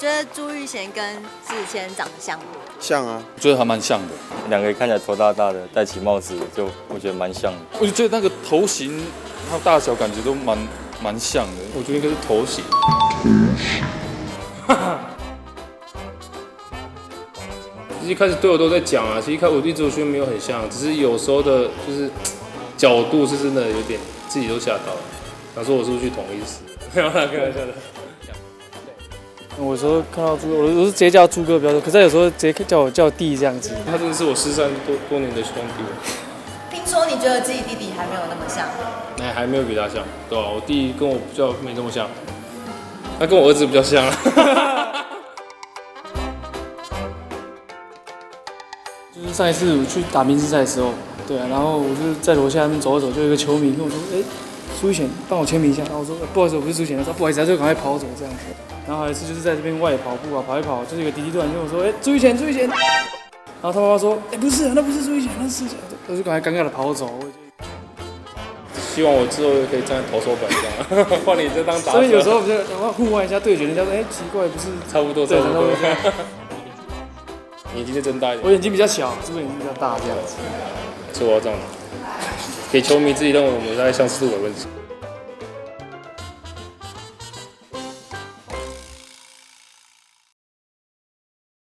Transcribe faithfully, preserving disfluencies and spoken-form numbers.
觉得朱玉贤跟志谦长得像吗？ 像啊， 我觉得还蛮像的。 两个人看起来头大大的，戴起帽子就我觉得蛮像的。 我就觉得那个头型还有大小感觉都蛮蛮像的。 我觉得应该是头型。其实一开始队友都在讲啊，其实一开始我一直觉得没有很像，只是有时候的就是角度是真的有点自己都吓到了。他说我是不是去同一师？没有啦，开玩笑的。 我有时候看到朱哥，我我是直接叫朱哥比较多，可是有时候直接叫我叫弟这样子。 他真的是我失散多多年的兄弟。 听说你觉得自己弟弟还没有那么像？ 哎，还没有比他像，对吧、啊？我弟跟我比较没这么像，他跟我儿子比较像啊。 就是上一次我去打明星赛的时候，对啊，然后我就在楼下那边走一走，就有一个球迷跟我说：“哎、欸，朱一贤，帮我签名一下。”然后我说：“不好意思，我不是朱一贤。”他说：“不好意思。”他就赶快跑走这样子。然后还有一次就是在这边外跑步啊，跑一跑，就是有个弟弟突然跟我说：“哎、欸，朱一贤，朱一贤。”然后他妈妈说：“哎、欸，不是，那不是朱一贤，那是。”我就赶快尴尬的跑走。 希望我之后可以站在投手板上，换你这当打者。 所以有时候我就我要互换一下对决，人家说：“哎、欸，奇怪，不是差不多，差不多。”眼睛再睁大一点。 我眼睛比较小，这个眼睛比较大，这样子。 是我要这样的，给球迷自己认为我们大概相似度百分之。